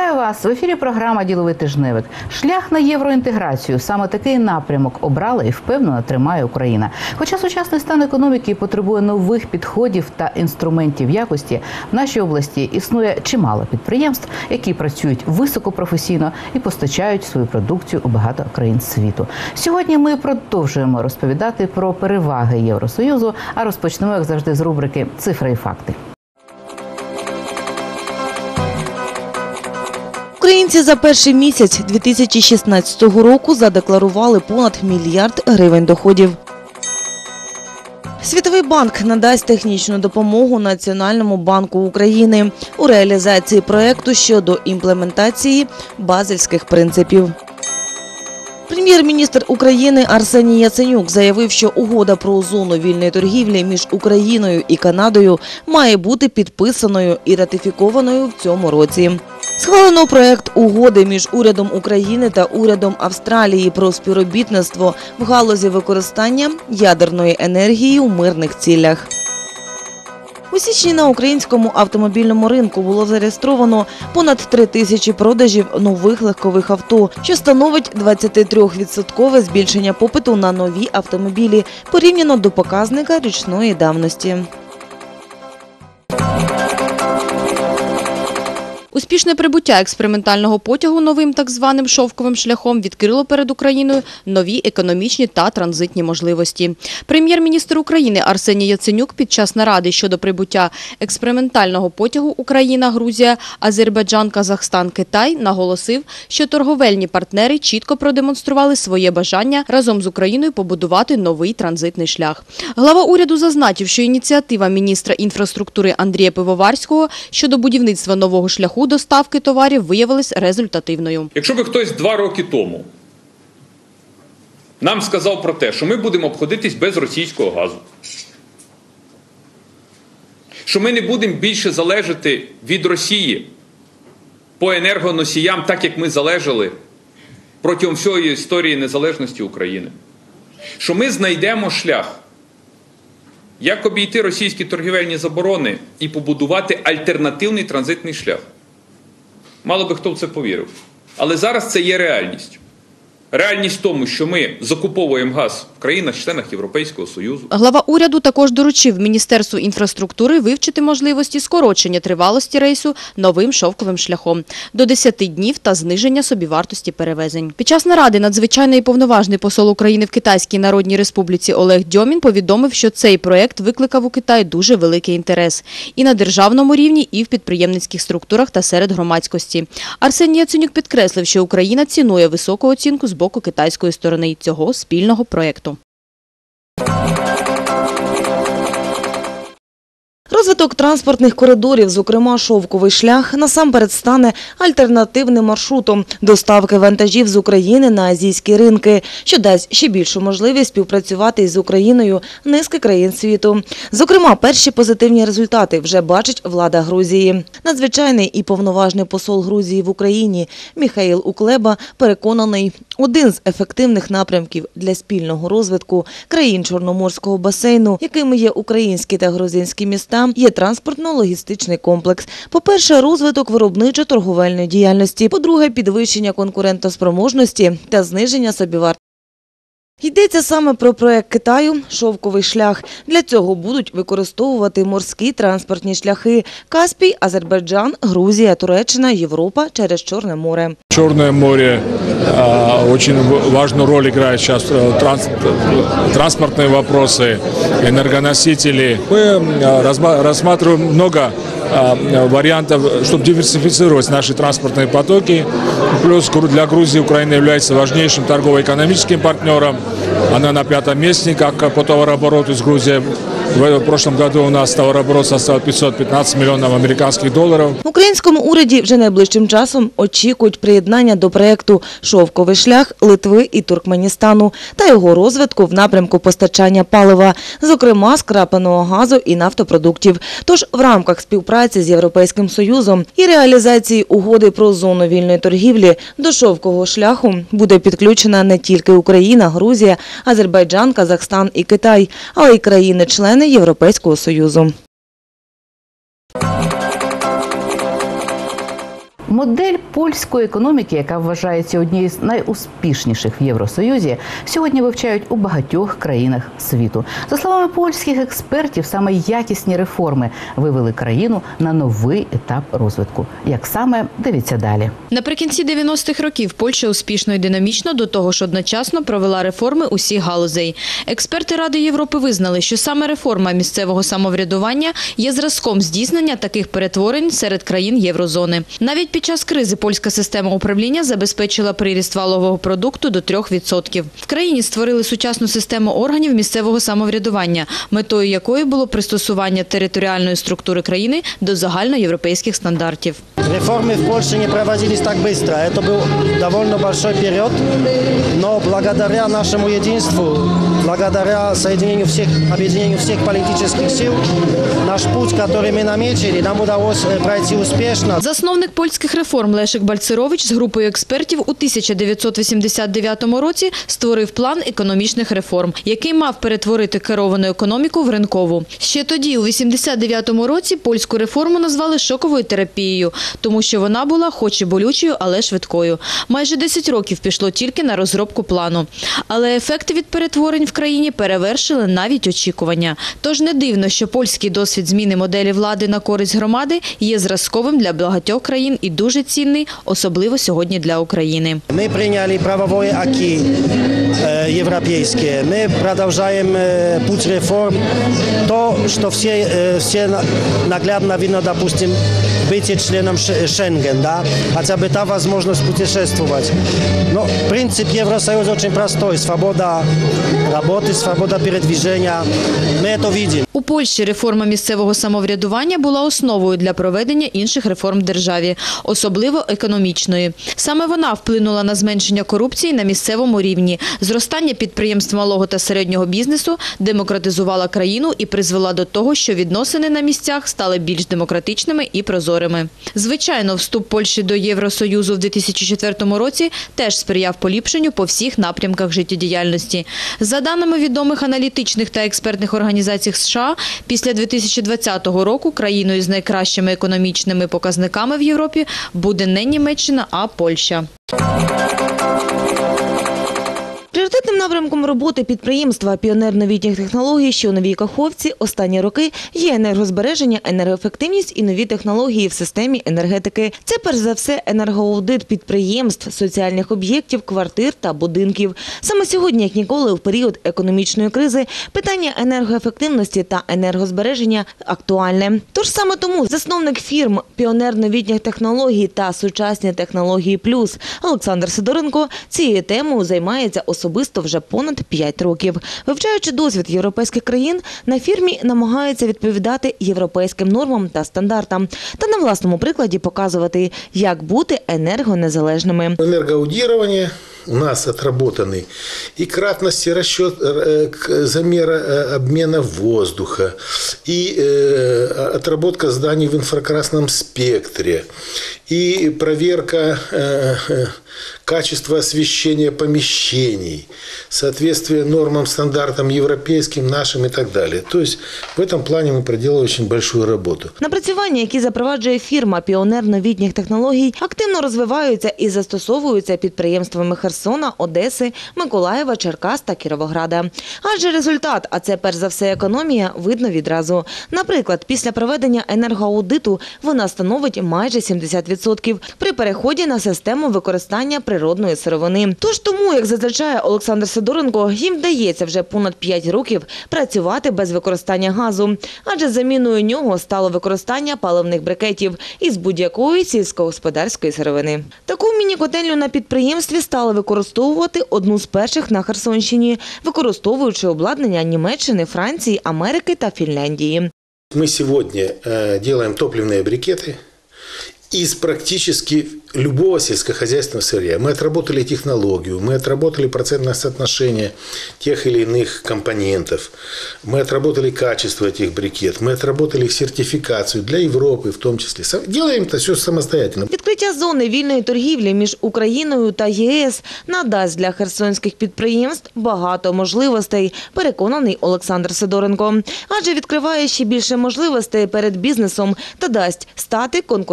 Вітаю вас! В ефірі програма «Діловий тижневик». Шлях на євроінтеграцію. Саме такий напрямок обрала і впевнено тримає Україна. Хоча сучасний стан економіки потребує нових підходів та інструментів якості, в нашій області існує чимало підприємств, які працюють високопрофесійно і постачають свою продукцію у багато країн світу. Сьогодні ми продовжуємо розповідати про переваги Євросоюзу, а розпочнемо, як завжди, з рубрики «Цифри і факти». Українці за перший місяць 2016 року задекларували понад мільярд гривень доходів. Світовий банк надасть технічну допомогу Національному банку України у реалізації проєкту щодо імплементації базельських принципів. Прем'єр-міністр України Арсеній Яценюк заявив, що угода про зону вільної торгівлі між Україною і Канадою має бути підписаною і ратифікованою в цьому році. Схвалено проєкт угоди між урядом України та урядом Австралії про співробітництво в галузі використання ядерної енергії у мирних цілях. У січні на українському автомобільному ринку було зареєстровано понад 3 тисячі продажів нових легкових авто, що становить 23% збільшення попиту на нові автомобілі порівняно до показника річної давності. Успішне прибуття експериментального потягу новим так званим шовковим шляхом відкрило перед Україною нові економічні та транзитні можливості. Прем'єр-міністр України Арсеній Яценюк під час наради щодо прибуття експериментального потягу Україна, Грузія, Азербайджан, Казахстан, Китай наголосив, що торговельні партнери чітко продемонстрували своє бажання разом з Україною побудувати новий транзитний шлях. Глава уряду зазначив, що ініціатива міністра інфраструктури Андрія Пивоварського щодо будівництва нового шляху доставки товарів виявилась результативною. Якщо би хтось 2 роки тому нам сказав про те, що ми будемо обходитись без російського газу, що ми не будемо більше залежати від Росії по енергоносіям, так як ми залежали протягом всієї історії незалежності України, що ми знайдемо шлях, як обійти російські торгівельні заборони і побудувати альтернативний транзитний шлях. Мало би хто в це повірив. Але зараз це є реальністю. Реальність в тому, що ми закуповуємо газ в країнах-членах Європейського Союзу. Глава уряду також доручив Міністерству інфраструктури вивчити можливості скорочення тривалості рейсу новим шовковим шляхом до 10 днів та зниження собівартості перевезень. Під час наради надзвичайний і повноважний посол України в Китайській Народній Республіці Олег Дьомін повідомив, що цей проєкт викликав у Китаї дуже великий інтерес і на державному рівні, і в підприємницьких структурах та серед громадськості. Арсеній Яценюк підкреслив, що Україна цінує високу оцінку з боку китайської сторони цього спільного проєкту. Розвиток транспортних коридорів, зокрема шовковий шлях, насамперед стане альтернативним маршрутом доставки вантажів з України на азійські ринки, що дасть ще більшу можливість співпрацювати із Україною низки країн світу. Зокрема, перші позитивні результати вже бачить влада Грузії. Надзвичайний і повноважний посол Грузії в Україні Міхаїл Уклеба переконаний, один з ефективних напрямків для спільного розвитку країн Чорноморського басейну, якими є українські та грузинські міста, є транспортно-логістичний комплекс. По-перше, розвиток виробничо-торговельної діяльності. По-друге, підвищення конкурентоспроможності та зниження собівартості. Йдеться саме про проєкт Китаю «Шовковий шлях». Для цього будуть використовувати морські транспортні шляхи – Каспій, Азербайджан, Грузія, Туреччина, Європа через Чорне море. Черное море очень важную роль играет сейчас транспортные вопросы, энергоносители. Мы рассматриваем много вариантов, чтобы диверсифицировать наши транспортные потоки. Плюс для Грузии Украина является важнейшим торгово-экономическим партнером. Она на 5-м месте, как по товарообороту с Грузией. В прошлом году у нас товарооборот составил 515 миллионов американских долларов. В українському уряді вже найближчим часом очікують приєднання до проєкту «Шовковий шлях» Литви і Туркменістану та його розвитку в напрямку постачання палива, зокрема скрапленого газу і нафтопродуктів. Тож в рамках співпраці з Європейським Союзом і реалізації угоди про зону вільної торгівлі до шовкового шляху буде підключена не тільки Україна, Грузія, Азербайджан, Казахстан і Китай, але й країни-члени Європейського Союзу. Модель польської економіки, яка вважається однією з найуспішніших в Євросоюзі, сьогодні вивчають у багатьох країнах світу. За словами польських експертів, саме якісні реформи вивели країну на новий етап розвитку. Як саме, дивіться далі. Наприкінці 90-х років Польща успішно і динамічно, до того ж одночасно провела реформи усіх галузей. Експерти Ради Європи визнали, що саме реформа місцевого самоврядування є зразком здійснення таких перетворень серед країн єврозони. Навіть під час кризи польська система управління забезпечила приріст валового продукту до 3%. В країні створили сучасну систему органів місцевого самоврядування, метою якої було пристосування територіальної структури країни до загальноєвропейських стандартів. Реформы в Польше не проводились так быстро. Это был довольно большой период, но благодаря нашему единству, благодаря объединению всех политических сил, наш путь, который мы наметили, нам удалось пройти успешно. Засновник польських реформ Лешек Бальцерович з групою експертів у 1989 році створив план економічних реформ, який мав перетворити керовану економіку в ринкову. Ще тоді, у 1989 році, польську реформу назвали шоковою терапією, тому що вона була хоч і болючою, але швидкою. Майже 10 років пішло тільки на розробку плану. Але ефекти від перетворень в країні перевершили навіть очікування. Тож не дивно, що польський досвід зміни моделі влади на користь громади є зразковим для багатьох країн і дуже цінний, особливо сьогодні для України. Мы приняли правовое аки европейское. Мы продолжаем путь реформ. То, что все наглядно видно, допустим, быть членом Шенген, да? Хотя бы та возможность путешествовать. Но принцип Евросоюза очень простой. Свобода работы, свобода передвижения. Мы это видим. У Польщі реформа місцевого самоврядування була основою для проведення інших реформ в державі, особливо економічної. Саме вона вплинула на зменшення корупції на місцевому рівні, зростання підприємств малого та середнього бізнесу, демократизувала країну і призвела до того, що відносини на місцях стали більш демократичними і прозорими. Звичайно, вступ Польщі до Євросоюзу в 2004 році теж сприяв поліпшенню по всіх напрямках життєдіяльності. За даними відомих аналітичних та експертних організацій США, після 2020 року країною з найкращими економічними показниками в Європі буде не Німеччина, а Польща. Пріоритетним напрямком роботи підприємства «Піонер новітніх технологій», що у Новій Каховці, останні роки є енергозбереження, енергоефективність і нові технології в системі енергетики. Це, перш за все, енергоаудит підприємств, соціальних об'єктів, квартир та будинків. Саме сьогодні, як ніколи, в період економічної кризи, питання енергоефективності та енергозбереження актуальне. Тож саме тому засновник фірм «Піонер новітніх технологій» та «Сучасні технології плюс» Олександр Сидоренко цією темою займається особисто вже понад 5 років. Вивчаючи досвід європейських країн, на фірмі намагаються відповідати європейським нормам та стандартам та на власному прикладі показувати, як бути енергонезалежними. Энергоаудирование у нас отработаны и кратности расчет замера обмена воздуха, и отработка зданий в инфракрасном спектре, и проверка качества освещения помещений, соответствие нормам, стандартам европейским, нашим и так далее. То есть в этом плане мы проделали очень большую работу. Напрацювання, які запроваджує фірма «Піонер новітніх технологій», активно розвиваються і застосовуються підприємствами Херсона, Одеси, Миколаєва, Черкас та Кіровограда. Адже результат, а це перш за все економія, видно відразу. Наприклад, після проведення енергоаудиту вона становить майже 70% при переході на систему використання природної сировини. Тож тому, як зазначає Олександр Сидоренко, їм вдається вже понад 5 років працювати без використання газу. Адже заміною нього стало використання паливних брикетів із будь-якої сільськогосподарської сировини. Таку міні-котельню на підприємстві стали використовувати одну з перших на Херсонщині, використовуючи обладнання Німеччини, Франції, Америки та Фінляндії. Мы сегодня делаем топливные брикеты из практически любого сельскохозяйственного сырья. Мы отработали технологию, мы отработали процентное соотношение тех или иных компонентов, мы отработали качество этих брикет, мы отработали их сертификацию для Европы в том числе. Делаем это все самостоятельно. Відкриття зони вільної торгівлі між Україною та ЄС надасть для херсонських підприємств багато можливостей, переконаний Олександр Сидоренко. Адже відкриває ще більше можливостей перед бізнесом та дасть стати конкурентоздатним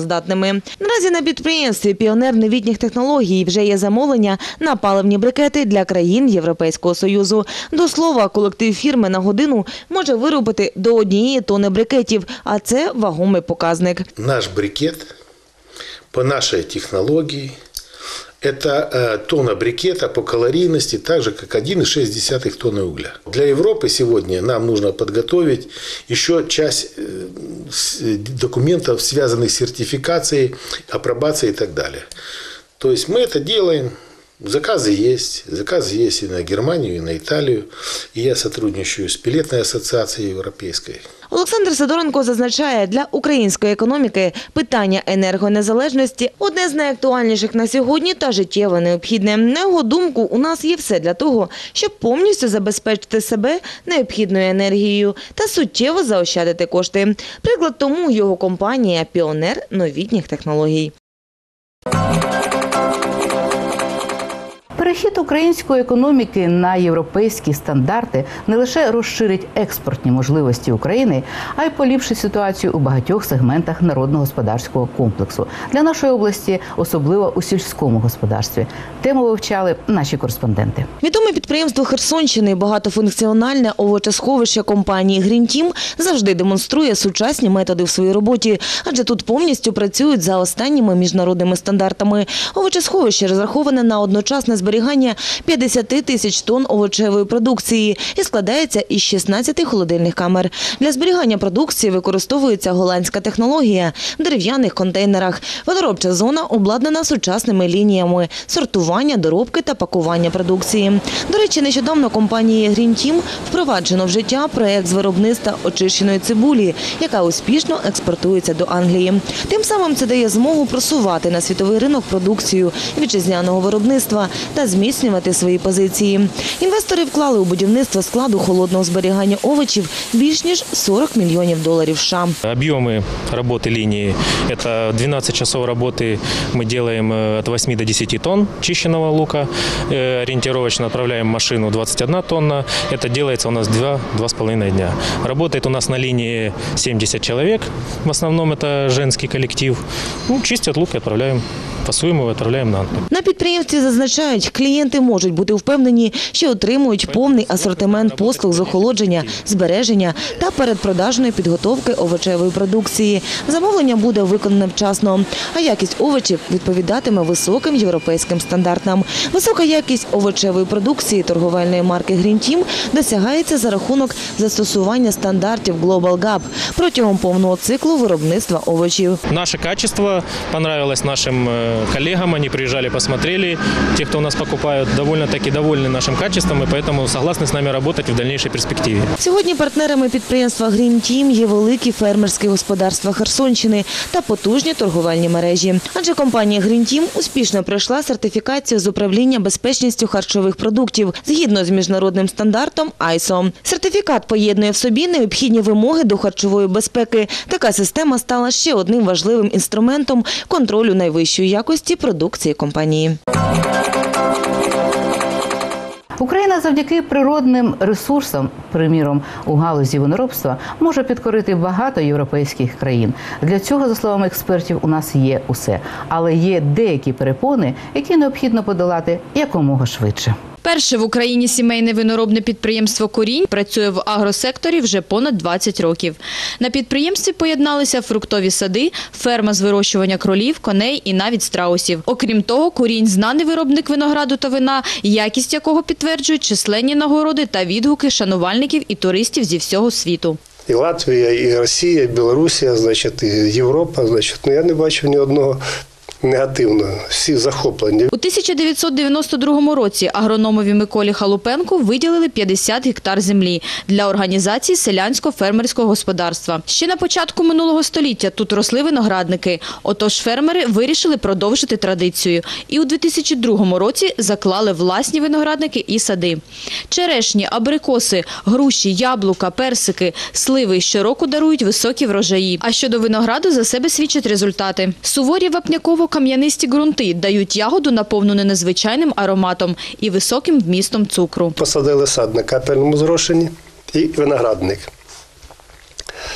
конкурентоздатними. Наразі на підприємстві «Піонер новітніх технологій» вже є замовлення на паливні брикети для країн Європейського Союзу. До слова, колектив фірми на годину може виробити до 1 тонни брикетів, а це вагомий показник. Наш брикет по нашей технологии это тонна брикета по калорийности, так же как 1,6 тонны угля. Для Европы сегодня нам нужно подготовить еще часть документов, связанных с сертификацией, апробацией и так далее. То есть мы это делаем. Заказы есть и на Германию, и на Италию. И я сотрудничаю с Пелетной ассоциацией европейской. Олександр Сидоренко зазначає, для української економіки питання енергонезалежності – одне з найактуальніших на сьогодні та життєво необхідне. На його думку, у нас є все для того, щоб повністю забезпечити себе необхідною енергією та суттєво заощадити кошти. Приклад тому його компанія «Піонер новітніх технологій». Перехід української економіки на європейські стандарти не лише розширить експортні можливості України, а й поліпшить ситуацію у багатьох сегментах народно-господарського комплексу. Для нашої області, особливо у сільському господарстві. Тему вивчали наші кореспонденти. Відоме підприємство Херсонщини, багатофункціональне овочесховище компанії «Грінтім» завжди демонструє сучасні методи в своїй роботі, адже тут повністю працюють за останніми міжнародними стандартами. Овочесховище розраховане на одночасне зберігання 50 тисяч тонн овочевої продукції і складається із 16 холодильних камер. Для зберігання продукції використовується голландська технологія в дерев'яних контейнерах. Виноробча зона обладнана сучасними лініями сортування, доробки та пакування продукції. До речі, нещодавно компанією «Грінтім» впроваджено в життя проєкт з виробництва очищеної цибулі, яка успішно експортується до Англії. Тим самим це дає змогу просувати на світовий ринок продукцію вітчизняного виробництва та зміцнювати свої позиції. Інвестори вклали у будівництво складу холодного зберігання овочів більш ніж $40 мільйонів США. Объемы работы линии – это 12 часов работы мы делаем от 8 до 10 тонн чищенного лука. Ориентировочно отправляем машину 21 тонна. Это делается у нас 2,5 дня. Работает у нас на линии 70 человек. В основном это женский коллектив. Чистят лук и отправляем. Фасуємо і відправляємо на Антон. На підприємстві зазначають, клієнти можуть бути впевнені, що отримують повний асортимент послуг з охолодження, збереження та передпродажної підготовки овочевої продукції. Замовлення буде виконане вчасно, а якість овочів відповідатиме високим європейським стандартам. Висока якість овочевої продукції торговельної марки «Грінтім» досягається за рахунок застосування стандартів Global Gap протягом повного циклу виробництва овочів. Наше качество понравилось нашим коллегам, они приезжали, посмотрели. Те, кто у нас покупают, довольно-таки довольны нашим качеством и поэтому согласны с нами работать в дальнейшей перспективе. Сьогодні партнерами підприємства «Грінтім» є великі фермерські господарства Херсонщини та потужні торговельні мережі. Адже компанія «Грінтім» успішно пройшла сертифікацію з управління безпечністю харчових продуктів згідно з міжнародним стандартом ISO. Сертифікат поєднує в собі необхідні вимоги до харчової безпеки. Така система стала ще одним важливим інструментом контролю найвищої якості продукції компанії. Україна завдяки природним ресурсам, приміром, у галузі виноробства, може підкорити багато європейських країн. Для цього, за словами експертів, у нас є усе. Але є деякі перепони, які необхідно подолати якомога швидше. Перше в Україні сімейне виноробне підприємство «Корінь» працює в агросекторі вже понад 20 років. На підприємстві поєдналися фруктові сади, ферма з вирощування кролів, коней і навіть страусів. Окрім того, «Корінь» – знаний виробник винограду та вина, якість якого підтверджують численні нагороди та відгуки шанувальників і туристів зі всього світу. І Латвія, і Росія, і Білорусія, значить, і Європа, значить, я не бачу ні одного негативно, всі захоплені. У 1992 році агрономові Миколі Халупенку виділили 50 гектар землі для організації селянсько-фермерського господарства. Ще на початку минулого століття тут росли виноградники. Отож фермери вирішили продовжити традицію. І у 2002 році заклали власні виноградники і сади. Черешні, абрикоси, груші, яблука, персики, сливи щороку дарують високі врожаї. А щодо винограду за себе свідчать результати. Суворі вапняково-кам'янисті ґрунти дають ягоду, наповнену незвичайним ароматом і високим вмістом цукру. Посадили сад на капельному зрошенні і виноградник.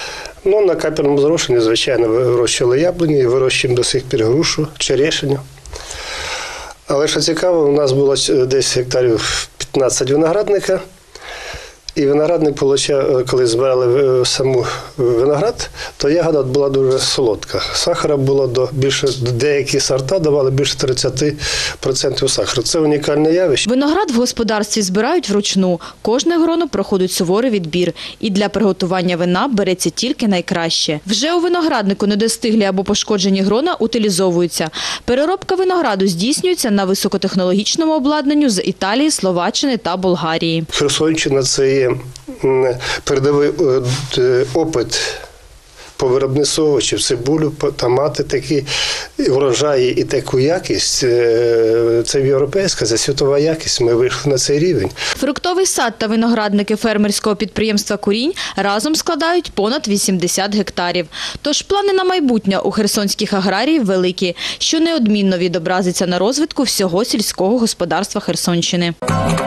Ну, на капельному зрошенні, звичайно, вирощували яблуні і вирощуємо до сих пір грушу, черешню. Але що цікаво, у нас було десь гектарів 15 виноградника. І виноградник получав, коли збирали саму виноград, то ягода була дуже солодка. Сахара було більше, деякі сорта давали більше 30% сахару. Це унікальне явище. Виноград в господарстві збирають вручну. Кожне гроно проходить суворий відбір. І для приготування вина береться тільки найкраще. Вже у винограднику недостиглі або пошкоджені грона утилізовуються. Переробка винограду здійснюється на високотехнологічному обладнанню з Італії, Словаччини та Болгарії. Херсонщина – це є передовий опит по виробництву овочів, цибулю, томати, такі врожаї і таку якість. Це європейська, це світова якість. Ми вийшли на цей рівень. Фруктовий сад та виноградники фермерського підприємства «Курінь» разом складають понад 80 гектарів. Тож плани на майбутнє у херсонських аграріїв великі, що неодмінно відобразиться на розвитку всього сільського господарства Херсонщини.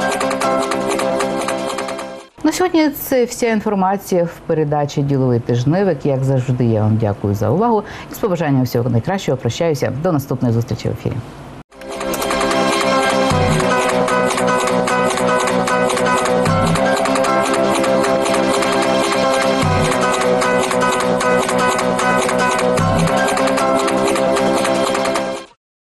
На сьогодні це вся інформація в передачі «Діловий тижневик». Як завжди, я вам дякую за увагу і з побажанням всього найкращого прощаюся. До наступної зустрічі в ефірі.